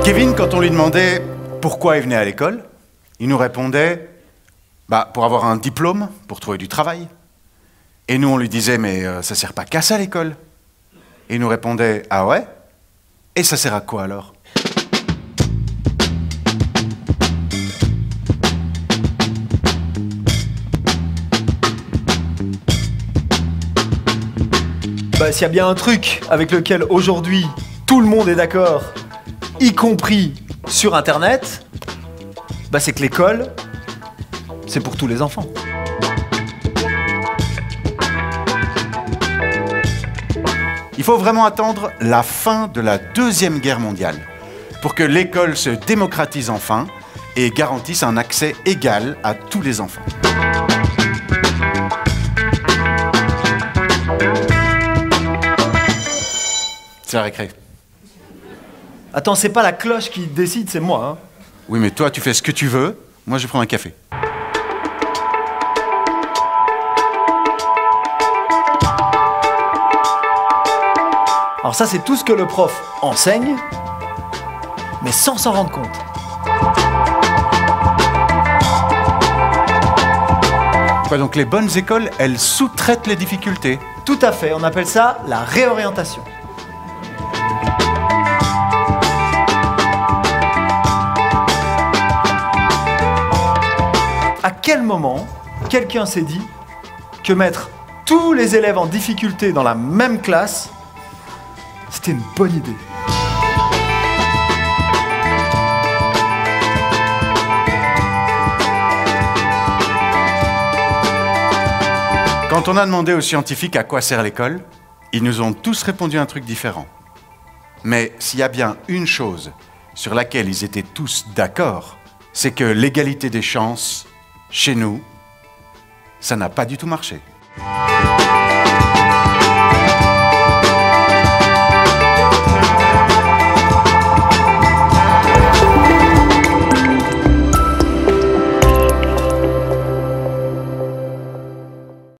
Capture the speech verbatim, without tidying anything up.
Kevin, quand on lui demandait pourquoi il venait à l'école, il nous répondait bah, pour avoir un diplôme, pour trouver du travail. Et nous, on lui disait mais euh, ça sert pas qu'à ça l'école. Et il nous répondait ah ouais? Et ça sert à quoi alors? Bah, s'il y a bien un truc avec lequel aujourd'hui tout le monde est d'accord, y compris sur Internet, bah, c'est que l'école, c'est pour tous les enfants. Il faut vraiment attendre la fin de la Deuxième Guerre mondiale pour que l'école se démocratise enfin et garantisse un accès égal à tous les enfants. C'est la récré. Attends, c'est pas la cloche qui décide, c'est moi, hein. Oui, mais toi, tu fais ce que tu veux. Moi, je prends un café. Alors ça, c'est tout ce que le prof enseigne, mais sans s'en rendre compte. Quoi, donc les bonnes écoles, elles sous-traitent les difficultés? Tout à fait, on appelle ça la réorientation. À quel moment quelqu'un s'est dit que mettre tous les élèves en difficulté dans la même classe, c'était une bonne idée? Quand on a demandé aux scientifiques à quoi sert l'école, ils nous ont tous répondu un truc différent. Mais s'il y a bien une chose sur laquelle ils étaient tous d'accord, c'est que l'égalité des chances, chez nous, ça n'a pas du tout marché.